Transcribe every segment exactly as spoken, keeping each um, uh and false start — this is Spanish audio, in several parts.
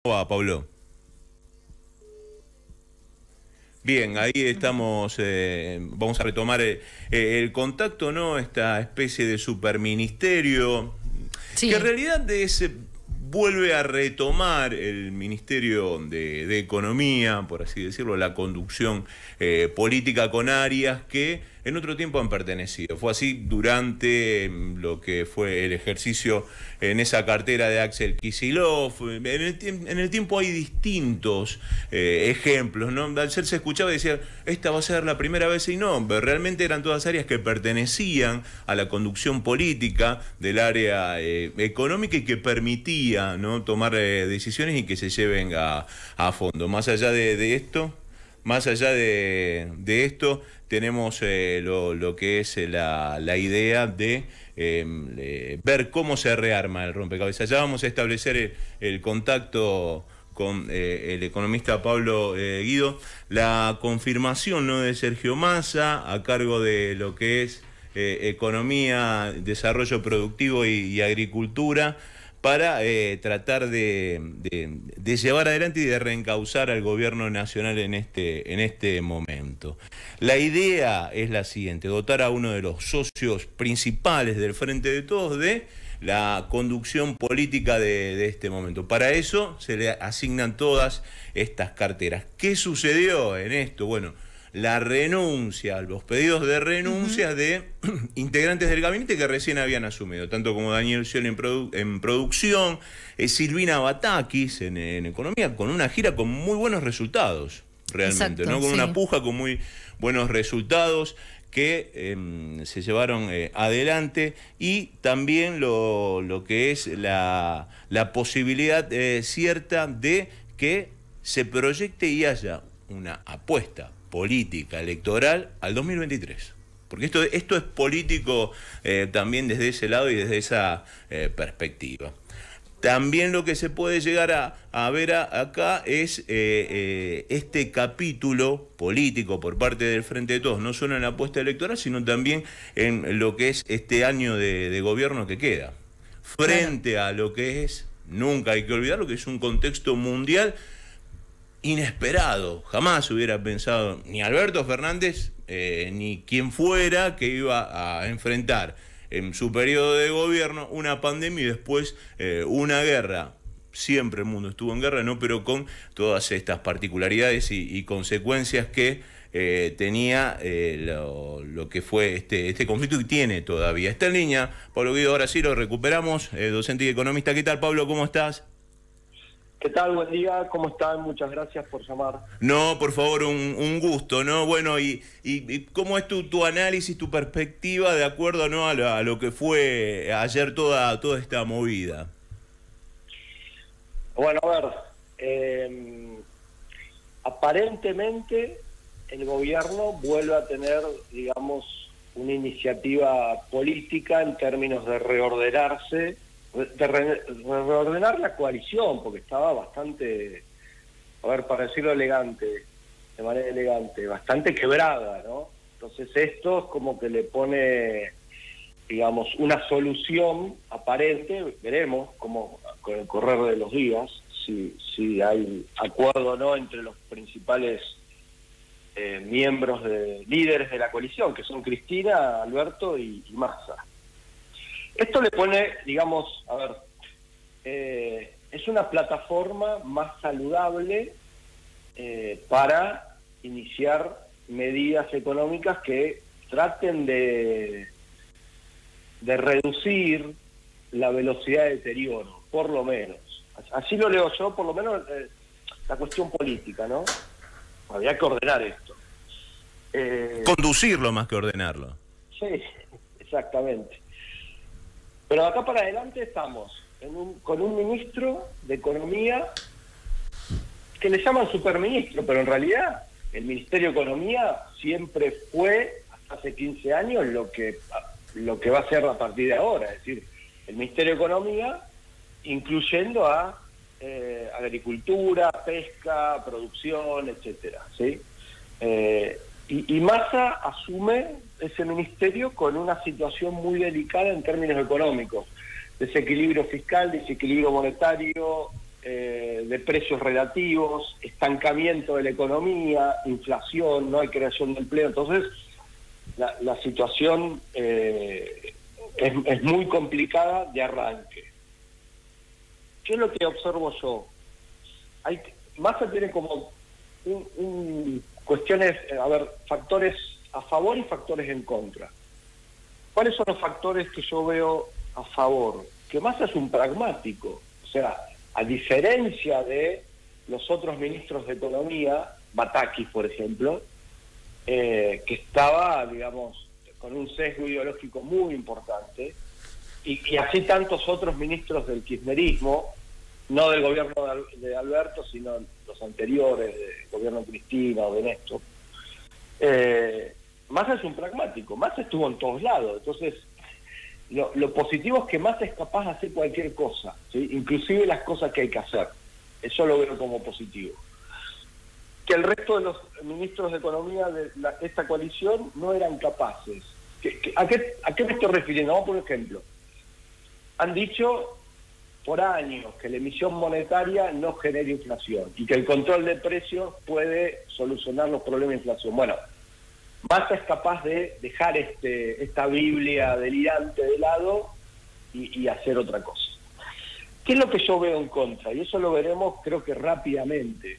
va, Pablo? Bien, ahí estamos, eh, vamos a retomar el, el contacto, ¿no? Esta especie de superministerio, Sí. que en realidad es, vuelve a retomar el Ministerio de, de Economía, por así decirlo, la conducción eh, política con áreas que en otro tiempo han pertenecido. Fue así durante lo que fue el ejercicio en esa cartera de Axel Kicillof. En el, en el tiempo hay distintos eh, ejemplos, ¿no? Ayer se escuchaba y decía, esta va a ser la primera vez, y no, pero realmente eran todas áreas que pertenecían a la conducción política del área eh, económica y que permitía, ¿no?, tomar eh, decisiones y que se lleven a, a fondo. Más allá de, de esto... Más allá de, de esto, tenemos eh, lo, lo que es la, la idea de eh, ver cómo se rearma el rompecabezas. Ya vamos a establecer el, el contacto con eh, el economista Pablo eh, Guido. La confirmación, ¿no?, de Sergio Massa a cargo de lo que es eh, economía, desarrollo productivo y, y agricultura, para eh, tratar de, de, de llevar adelante y de reencauzar al gobierno nacional en este, en este momento. La idea es la siguiente: dotar a uno de los socios principales del Frente de Todos de la conducción política de, de este momento. Para eso se le asignan todas estas carteras. ¿Qué sucedió en esto? Bueno, la renuncia, los pedidos de renuncia uh-huh. de integrantes del gabinete que recién habían asumido, tanto como Daniel Scioli en, produ en producción, eh, Silvina Batakis en, en economía, con una gira con muy buenos resultados, realmente, Exacto, ¿no? Con sí. una puja con muy buenos resultados que eh, se llevaron eh, adelante, y también lo, lo que es la, la posibilidad eh, cierta de que se proyecte y haya una apuesta política electoral al dos mil veintitrés. Porque esto, esto es político eh, también desde ese lado y desde esa eh, perspectiva. También lo que se puede llegar a, a ver a, acá es eh, eh, este capítulo político por parte del Frente de Todos, no solo en la apuesta electoral, sino también en lo que es este año de, de gobierno que queda. Frente claro. a lo que es, nunca hay que olvidar, lo que es un contexto mundial inesperado. Jamás hubiera pensado ni Alberto Fernández eh, ni quien fuera que iba a enfrentar en su periodo de gobierno una pandemia y después eh, una guerra. Siempre el mundo estuvo en guerra, ¿no?, pero con todas estas particularidades y, y consecuencias que eh, tenía eh, lo, lo que fue este, este conflicto, y tiene todavía. Está en línea Pablo Guido, ahora sí lo recuperamos, eh, docente y economista. ¿Qué tal, Pablo? ¿Cómo estás? ¿Qué tal? Buen día, ¿cómo están? Muchas gracias por llamar. No, por favor, un, un gusto, ¿no? Bueno, y, y, y ¿cómo es tu, tu análisis, tu perspectiva de acuerdo, ¿no?, a lo, a lo que fue ayer toda, toda esta movida? Bueno, a ver, eh, aparentemente el gobierno vuelve a tener, digamos, una iniciativa política en términos de reordenarse, de re, reordenar la coalición, porque estaba bastante, a ver, para decirlo elegante, de manera elegante, bastante quebrada, ¿no? Entonces esto es como que le pone, digamos, una solución aparente. Veremos cómo, con el correr de los días, si, si hay acuerdo o no entre los principales eh, miembros, de líderes de la coalición, que son Cristina, Alberto y, y Massa. Esto le pone, digamos, a ver, eh, es una plataforma más saludable eh, para iniciar medidas económicas que traten de, de reducir la velocidad de deterioro, por lo menos. Así lo leo yo, por lo menos eh, la cuestión política, ¿no? Habría que ordenar esto. Eh, Conducirlo más que ordenarlo. Sí, exactamente. Pero de acá para adelante estamos en un, con un ministro de Economía que le llaman superministro, pero en realidad el Ministerio de Economía siempre fue, hasta hace quince años, lo que, lo que va a ser a partir de ahora. Es decir, el Ministerio de Economía incluyendo a eh, agricultura, pesca, producción, etcétera, ¿sí? Eh, y, y Massa asume ese ministerio con una situación muy delicada en términos económicos, desequilibrio fiscal, desequilibrio monetario, eh, de precios relativos, estancamiento de la economía, inflación, no hay creación de empleo. Entonces, la, la situación eh, es, es muy complicada de arranque. ¿Qué es lo que observo yo? Hay, Massa tiene como un, un, cuestiones, a ver, factores a favor y factores en contra. ¿Cuáles son los factores que yo veo a favor? Que Massa es un pragmático, o sea, a diferencia de los otros ministros de Economía, Batakis, por ejemplo, eh, que estaba, digamos, con un sesgo ideológico muy importante, y, y así tantos otros ministros del kirchnerismo, no del gobierno de Alberto, sino los anteriores, del gobierno de Cristina o de Néstor. Eh, Massa es un pragmático, Massa estuvo en todos lados, entonces lo, lo positivo es que Massa es capaz de hacer cualquier cosa, ¿sí? Inclusive las cosas que hay que hacer. Eso lo veo como positivo. Que el resto de los ministros de Economía de la, esta coalición no eran capaces. ¿Qué, qué, a, qué, ¿A qué me estoy refiriendo? Vamos por ejemplo. Han dicho por años que la emisión monetaria no genera inflación y que el control de precios puede solucionar los problemas de inflación. Bueno, Massa es capaz de dejar este, esta Biblia delirante de lado y, y hacer otra cosa. ¿Qué es lo que yo veo en contra? Y eso lo veremos creo que rápidamente.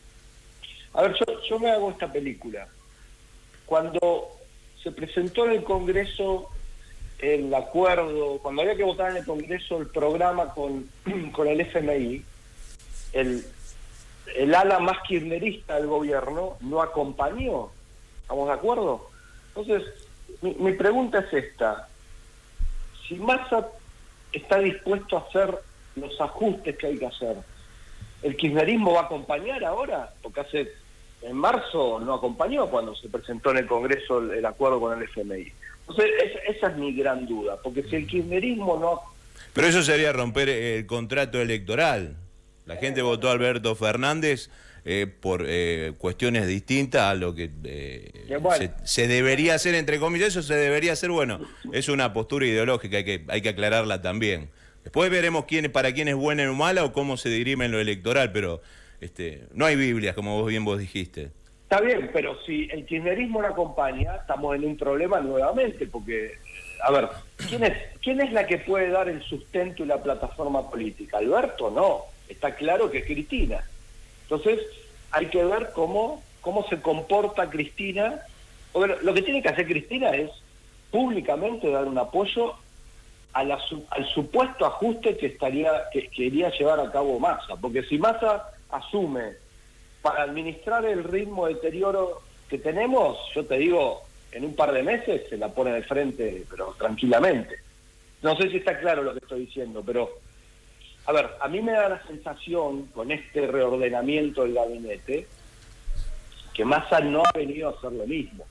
A ver, yo, yo me hago esta película. Cuando se presentó en el Congreso el acuerdo, cuando había que votar en el Congreso el programa con, con el F M I, el, el ala más kirchnerista del gobierno no acompañó. ¿Estamos de acuerdo? Entonces, mi, mi pregunta es esta. Si Massa está dispuesto a hacer los ajustes que hay que hacer, ¿el kirchnerismo va a acompañar ahora? Porque hace en marzo no acompañó cuando se presentó en el Congreso el, el acuerdo con el F M I. Entonces, es, esa es mi gran duda, porque si el kirchnerismo no... Pero eso sería romper el contrato electoral. La gente eh, votó a Alberto Fernández eh, por eh, cuestiones distintas a lo que eh, bueno. se, se debería hacer, entre comillas. Eso se debería hacer, bueno, es una postura ideológica, hay que, hay que aclararla también. Después veremos quién, para quién es buena o mala o cómo se dirime en lo electoral, pero este, no hay Biblias, como vos bien vos dijiste. Está bien, pero si el kirchnerismo no acompaña, estamos en un problema nuevamente, porque, a ver, ¿quién es, quién es la que puede dar el sustento y la plataforma política? ¿Alberto? No, está claro que es Cristina. Entonces, hay que ver cómo, cómo se comporta Cristina. Porque lo que tiene que hacer Cristina es públicamente dar un apoyo a la, al supuesto ajuste que estaría que quería llevar a cabo Massa, porque si Massa asume para administrar el ritmo de deterioro que tenemos, yo te digo, en un par de meses se la pone de frente, pero tranquilamente. No sé si está claro lo que estoy diciendo, pero, a ver, a mí me da la sensación, con este reordenamiento del gabinete, que Massa no ha venido a hacer lo mismo.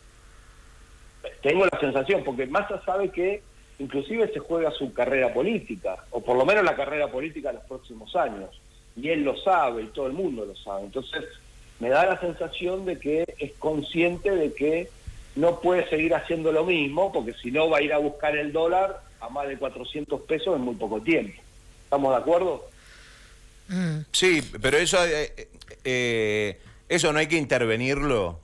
Tengo la sensación, porque Massa sabe que inclusive se juega su carrera política, o por lo menos la carrera política de los próximos años. Y él lo sabe, y todo el mundo lo sabe. Entonces, me da la sensación de que es consciente de que no puede seguir haciendo lo mismo, porque si no va a ir a buscar el dólar a más de cuatrocientos pesos en muy poco tiempo. ¿Estamos de acuerdo? Sí, pero eso, eh, eh, eso no hay que intervenirlo.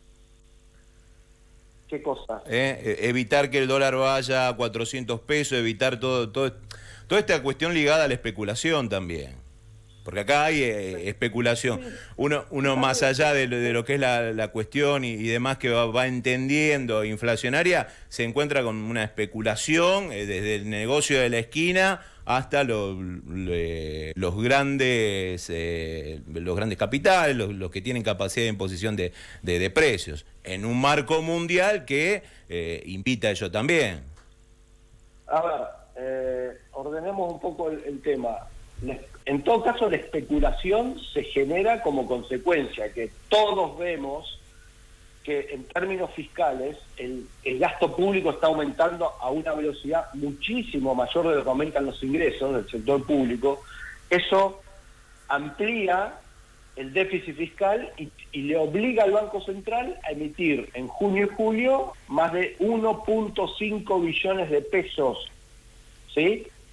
¿Qué cosa? Eh, evitar que el dólar vaya a cuatrocientos pesos, evitar todo, todo, toda esta cuestión ligada a la especulación también. Porque acá hay eh, especulación. Uno, uno más allá de lo, de lo que es la, la cuestión y, y demás que va, va entendiendo inflacionaria, se encuentra con una especulación eh, desde el negocio de la esquina hasta lo, lo, eh, los grandes eh, los grandes capitales, los, los que tienen capacidad de imposición de, de, de precios, en un marco mundial que eh, invita a ello también. A ver, eh, ordenemos un poco el, el tema. En todo caso, la especulación se genera como consecuencia que todos vemos que en términos fiscales el, el gasto público está aumentando a una velocidad muchísimo mayor de lo que aumentan los ingresos del sector público. Eso amplía el déficit fiscal y, y le obliga al Banco Central a emitir en junio y julio más de uno punto cinco billones de pesos, ¿sí?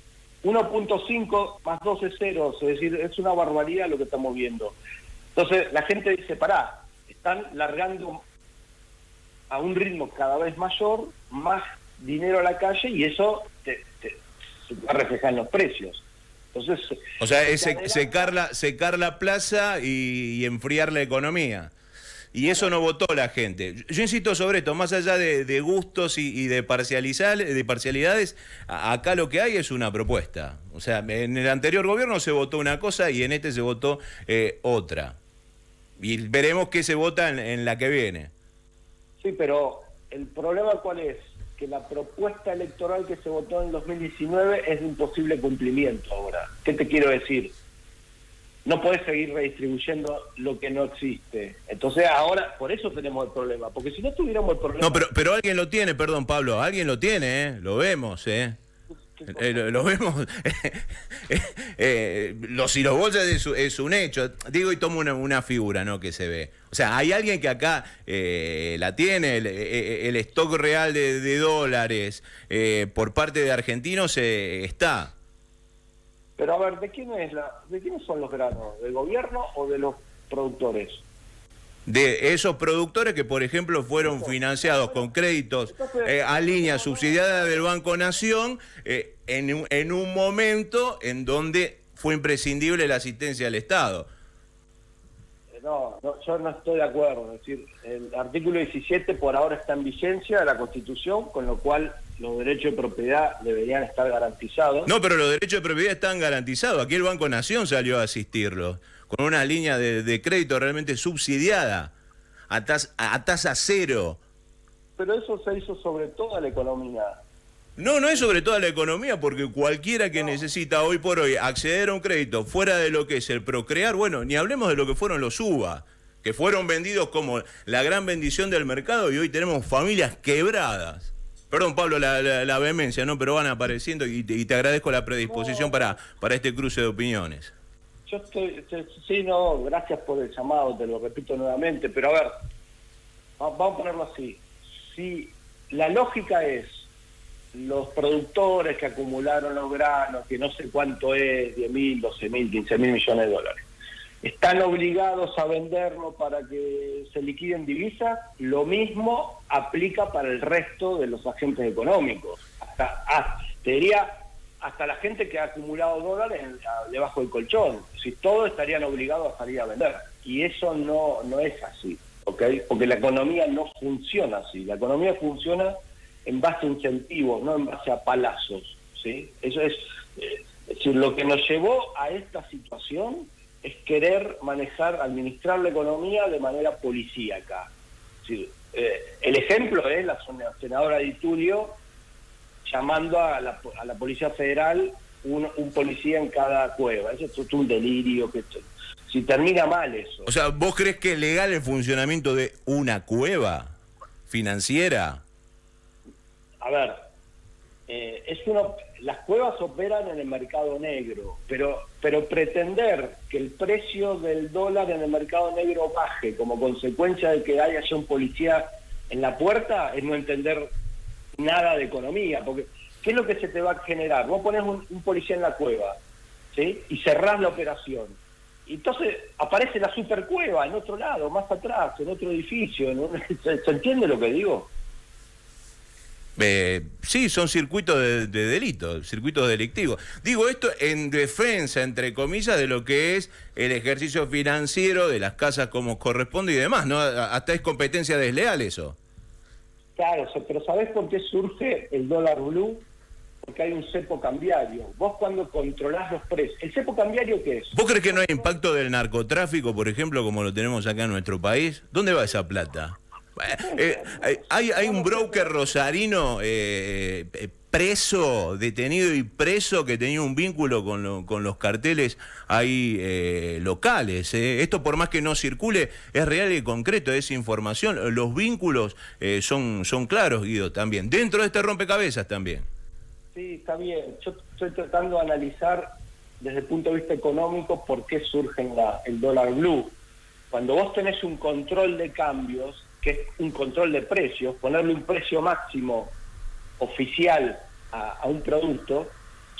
uno punto cinco más doce ceros, es decir, es una barbaridad lo que estamos viendo. Entonces la gente dice, pará, están largando a un ritmo cada vez mayor, más dinero a la calle, y eso te, te, se va a reflejar en los precios. Entonces, o sea, es secar la, secar la plaza y, y enfriar la economía. Y eso no votó la gente. Yo insisto sobre esto, más allá de, de gustos y, y de, de parcialidades, a, acá lo que hay es una propuesta. O sea, en el anterior gobierno se votó una cosa y en este se votó eh, otra. Y veremos qué se vota en, en la que viene. Sí, pero el problema ¿cuál es? Que la propuesta electoral que se votó en dos mil diecinueve es de imposible cumplimiento ahora. ¿Qué te quiero decir? No podés seguir redistribuyendo lo que no existe. Entonces ahora, por eso tenemos el problema, porque si no tuviéramos el problema... No, pero, pero alguien lo tiene, perdón Pablo, alguien lo tiene, ¿eh? Lo vemos, ¿eh? Eh, lo, lo vemos. eh, los y los bolsas es, es un hecho. Digo y tomo una, una figura, ¿no? Que se ve. O sea, hay alguien que acá eh, la tiene, el, el stock real de, de dólares eh, por parte de argentinos eh, está. Pero a ver, ¿de quién es la, de quiénes son los granos? ¿Del gobierno o de los productores? De esos productores que, por ejemplo, fueron financiados con créditos eh, a línea subsidiada del Banco Nación eh, en, un, en un momento en donde fue imprescindible la asistencia del Estado. No, no, yo no estoy de acuerdo. Es decir, el artículo diecisiete por ahora está en vigencia de la Constitución, con lo cual los derechos de propiedad deberían estar garantizados. No, pero los derechos de propiedad están garantizados. Aquí el Banco Nación salió a asistirlos, con una línea de, de crédito realmente subsidiada, a, tas, a tasa cero. Pero eso se hizo sobre toda la economía. No, no es sobre toda la economía, porque cualquiera que no. necesita hoy por hoy acceder a un crédito fuera de lo que es el procrear, bueno, ni hablemos de lo que fueron los U B A, que fueron vendidos como la gran bendición del mercado y hoy tenemos familias quebradas. Perdón, Pablo, la, la, la vehemencia, ¿no? Pero van apareciendo y te, y te agradezco la predisposición no. para, para este cruce de opiniones. Yo estoy, sí, no, gracias por el llamado, te lo repito nuevamente, pero a ver, vamos a ponerlo así. Si la lógica es los productores que acumularon los granos, que no sé cuánto es, diez mil, doce mil, quince mil millones de dólares, están obligados a venderlo para que se liquiden divisas, lo mismo aplica para el resto de los agentes económicos. Hasta, hasta, te diría, hasta la gente que ha acumulado dólares debajo del colchón. Si todos estarían obligados a salir a vender. Y eso no, no es así, ¿ok? Porque la economía no funciona así. La economía funciona en base a incentivos, no en base a palazos, ¿sí? Eso es, eh, es decir, lo que nos llevó a esta situación es querer manejar, administrar la economía de manera policíaca. Es decir, eh, el ejemplo es la senadora Di Tulio llamando a la, a la Policía Federal un, un policía en cada cueva. Eso es un delirio. que Si termina mal eso. O sea, ¿vos crees que es legal el funcionamiento de una cueva financiera? A ver, eh, es uno, las cuevas operan en el mercado negro, pero, pero pretender que el precio del dólar en el mercado negro baje como consecuencia de que haya ya un policía en la puerta es no entender nada de economía, porque ¿qué es lo que se te va a generar? Vos ponés un, un policía en la cueva, ¿sí? Y cerrás la operación. Y entonces aparece la supercueva en otro lado, más atrás, en otro edificio. ¿no? ¿Se, ¿Se entiende lo que digo? Eh, sí, son circuitos de, de delito, circuitos delictivos. Digo esto en defensa, entre comillas, de lo que es el ejercicio financiero de las casas como corresponde y demás, ¿no? Hasta es competencia desleal eso. Claro, pero ¿sabés por qué surge el dólar blue? Porque hay un cepo cambiario. Vos cuando controlás los precios... ¿El cepo cambiario qué es? ¿Vos crees que no hay impacto del narcotráfico, por ejemplo, como lo tenemos acá en nuestro país? ¿Dónde va esa plata? Eh, eh, hay, hay un broker rosarino eh, eh, preso, detenido y preso que tenía un vínculo con, lo, con los carteles ahí eh, locales. Eh. Esto por más que no circule es real y concreto, es información. Los vínculos eh, son, son claros, Guido, también. Dentro de este rompecabezas también. Sí, está bien. Yo estoy tratando de analizar desde el punto de vista económico por qué surge la, el dólar blue. Cuando vos tenés un control de cambios, que es un control de precios, ponerle un precio máximo oficial a, a un producto,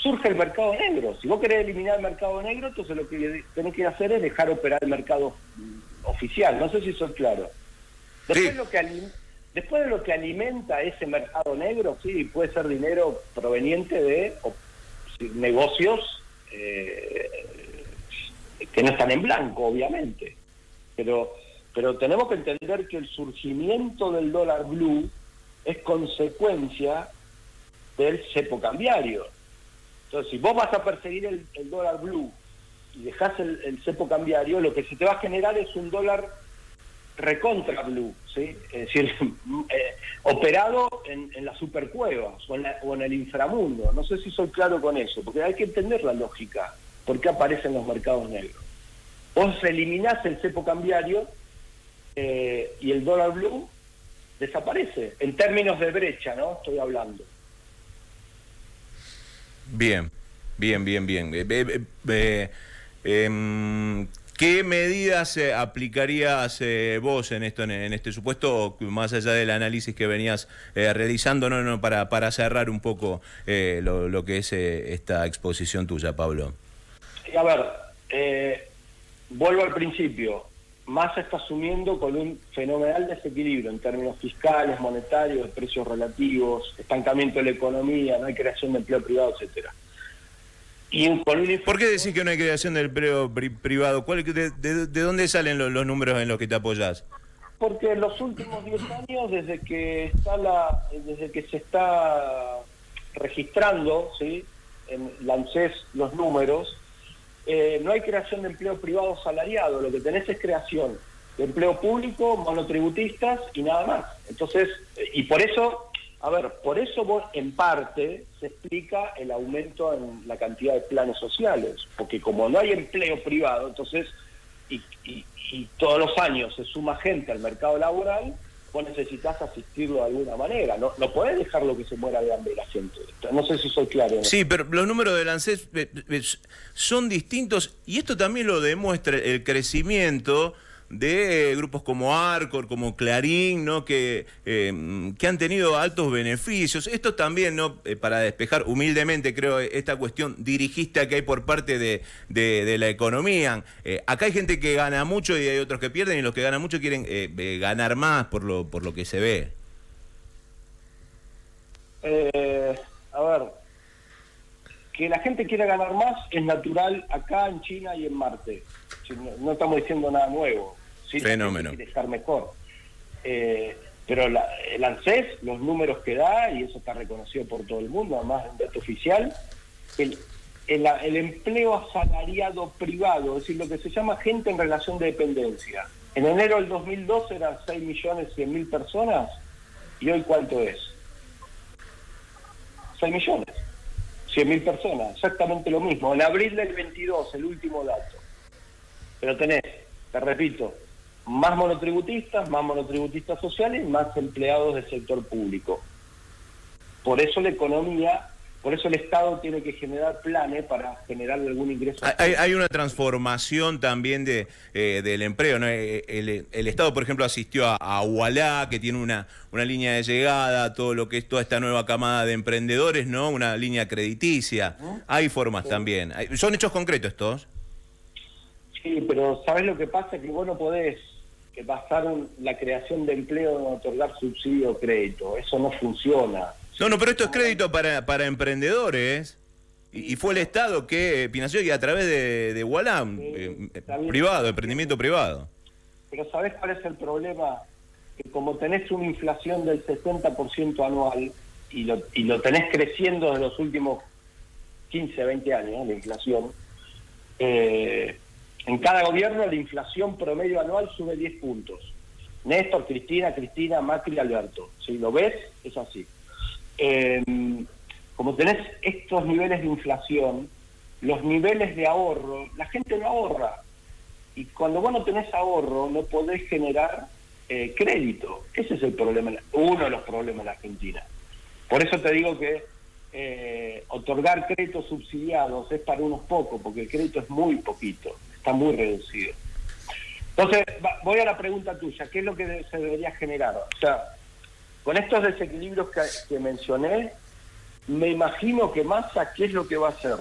surge el mercado negro. Si vos querés eliminar el mercado negro, entonces lo que tenés que hacer es dejar operar el mercado oficial. No sé si soy claro. Después, sí. lo que alim Después de lo que alimenta ese mercado negro, sí, puede ser dinero proveniente de o, sí, negocios eh, que no están en blanco, obviamente. Pero, pero tenemos que entender que el surgimiento del dólar blue es consecuencia del cepo cambiario. Entonces, si vos vas a perseguir el, el dólar blue y dejás el, el cepo cambiario, lo que se te va a generar es un dólar recontra blue, ¿sí? Es decir, eh, operado en, en las supercuevas o en, la, o en el inframundo. No sé si soy claro con eso, porque hay que entender la lógica, por qué aparecen los mercados negros. Vos eliminás el cepo cambiario eh, y el dólar blue desaparece, en términos de brecha, ¿no? Estoy hablando. Bien, bien, bien, bien. Eh, eh, eh, eh, ¿Qué medidas eh, aplicarías eh, vos en esto, en, en este supuesto, más allá del análisis que venías eh, realizando, no, no, para, para cerrar un poco eh, lo, lo que es eh, esta exposición tuya, Pablo? A ver, eh, vuelvo al principio. Massa está asumiendo con un fenomenal desequilibrio en términos fiscales, monetarios, de precios relativos, estancamiento de la economía, no hay creación de empleo privado, etcétera. Y un, con un... ¿Por qué decís que no hay creación del empleo pri privado? ¿Cuál, de, de, ¿De dónde salen los, los números en los que te apoyás? Porque en los últimos diez años, desde que está la, desde que se está registrando, ¿sí?, en la ANSES los números, eh, no hay creación de empleo privado salariado, lo que tenés es creación de empleo público, monotributistas y nada más. Entonces, y por eso... A ver, por eso vos, en parte se explica el aumento en la cantidad de planes sociales, porque como no hay empleo privado, entonces, y, y, y todos los años se suma gente al mercado laboral, vos necesitas asistirlo de alguna manera, no, no podés dejarlo que se muera de hambre la gente. No sé si soy claro, ¿no? Sí, pero los números del ANSES son distintos, y esto también lo demuestra el crecimiento de eh, grupos como Arcor, como Clarín, ¿no?, que, eh, que han tenido altos beneficios. Esto también, ¿no?, eh, para despejar humildemente, creo, esta cuestión dirigista que hay por parte de, de, de la economía. Eh, acá hay gente que gana mucho y hay otros que pierden, y los que ganan mucho quieren eh, eh, ganar más por lo, por lo que se ve. Eh, a ver, que la gente quiera ganar más es natural acá en China y en Marte. No, no estamos diciendo nada nuevo. ¿Sí? Fenómeno. Quiere estar mejor. Eh, pero la, el ANSES, los números que da, y eso está reconocido por todo el mundo, además de un dato oficial, el, el, el empleo asalariado privado, es decir, lo que se llama gente en relación de dependencia. En enero del dos mil doce eran seis millones cien mil personas, y hoy ¿cuánto es? seis millones cien mil personas, exactamente lo mismo. En abril del veintidós, el último dato. Pero tenés, te repito, más monotributistas, más monotributistas sociales, más empleados del sector público. Por eso la economía, por eso el Estado tiene que generar planes para generar algún ingreso. Hay, hay una transformación también de eh, del empleo, ¿no? El, el Estado, por ejemplo, asistió a, a Ualá, que tiene una, una línea de llegada, todo lo que es toda esta nueva camada de emprendedores, ¿no? Una línea crediticia. ¿Mm? Hay formas sí. también. Hay, ¿Son hechos concretos estos? Sí, pero ¿sabés lo que pasa? Que vos no podés basar un, la creación de empleo en otorgar subsidio o crédito. Eso no funciona. No, no, pero esto es crédito para, para emprendedores. Y, y fue el Estado que financió, y a través de, de Ualá, sí, eh, privado, emprendimiento privado. Pero ¿sabés cuál es el problema? Que como tenés una inflación del sesenta por ciento anual y lo, y lo tenés creciendo en los últimos quince, veinte años, la inflación, eh, en cada gobierno la inflación promedio anual sube diez puntos. Néstor, Cristina, Cristina, Macri, Alberto. Si lo ves, es así. Eh, como tenés estos niveles de inflación, los niveles de ahorro, la gente no ahorra. Y cuando vos no tenés ahorro, no podés generar eh, crédito. Ese es el problema, uno de los problemas en la Argentina. Por eso te digo que eh, otorgar créditos subsidiados es para unos pocos, porque el crédito es muy poquito. Está muy reducido. Entonces, va, voy a la pregunta tuya. ¿Qué es lo que de, se debería generar? O sea, con estos desequilibrios que, que mencioné, me imagino que Massa, ¿qué es lo que va a hacer?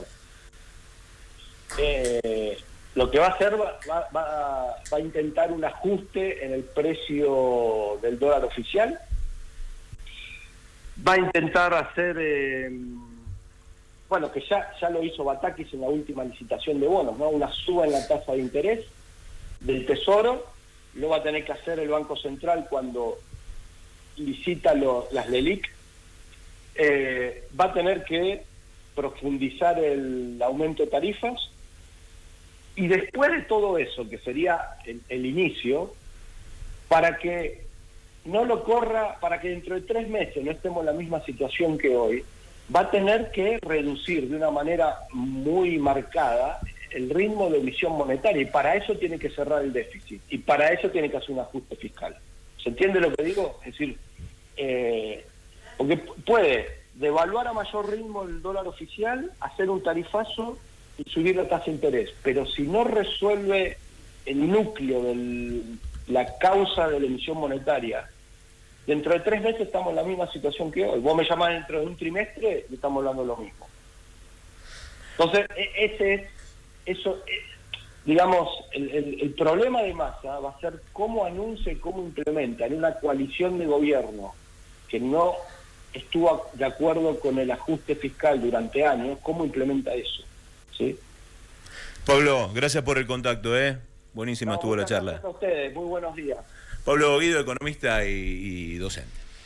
Eh, lo que va a hacer va, va, va, va a intentar un ajuste en el precio del dólar oficial, va a intentar hacer, eh, bueno, que ya, ya lo hizo Batakis en la última licitación de bonos, ¿no? Una suba en la tasa de interés del Tesoro, lo va a tener que hacer el Banco Central cuando licita lo, las LELIC, eh, va a tener que profundizar el aumento de tarifas, y después de todo eso, que sería el, el inicio, para que no lo corra, para que dentro de tres meses no estemos en la misma situación que hoy, va a tener que reducir de una manera muy marcada el ritmo de emisión monetaria, y para eso tiene que cerrar el déficit, y para eso tiene que hacer un ajuste fiscal. ¿Se entiende lo que digo? Es decir, eh, porque puede devaluar a mayor ritmo el dólar oficial, hacer un tarifazo y subir la tasa de interés, pero si no resuelve el núcleo de la causa de la emisión monetaria, dentro de tres meses estamos en la misma situación que hoy. Vos me llamás dentro de un trimestre y estamos hablando de lo mismo. Entonces, ese es, eso, digamos, el, el, el problema de Massa va a ser cómo anuncia y cómo implementa en una coalición de gobierno que no estuvo de acuerdo con el ajuste fiscal durante años, cómo implementa eso. ¿Sí? Pablo, gracias por el contacto, ¿eh? Buenísima no, estuvo la charla. Gracias a ustedes, muy buenos días. Pablo Guido, economista y, y docente.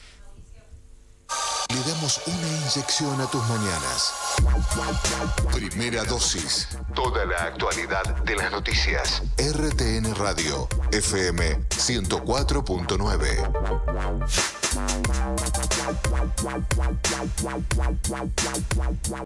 Le damos una inyección a tus mañanas. Primera dosis. Toda la actualidad de las noticias. R T N Radio, F M ciento cuatro punto nueve.